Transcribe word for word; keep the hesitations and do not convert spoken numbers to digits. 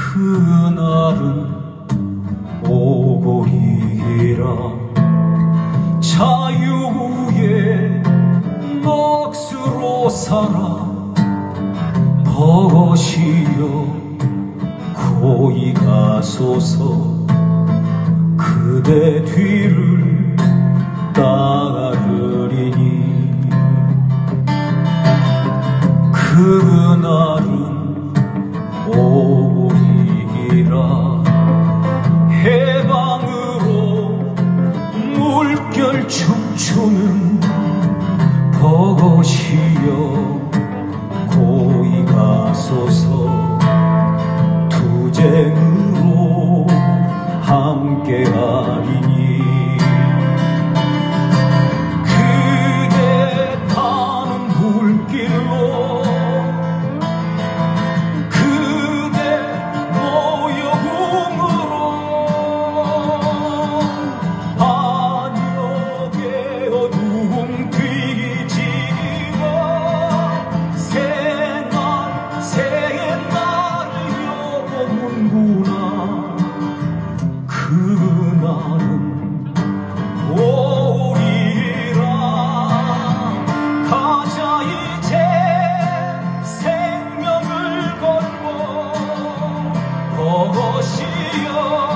그날은 오고리라 자유의 넋으로 살아 버거시여 고이 가소서 그대 뒤를 따르리니 그날은 오고리라 해방으로 물결 춤추는 버거시여 고이 가소서 투쟁으로 함께하리니 그대 타는 물길로 그대 노여움으로 반역의 어두움 뒤집어 새날 새날을 여보는구나 그날은 오리라 가자 이제 생명을 걸고 버거시여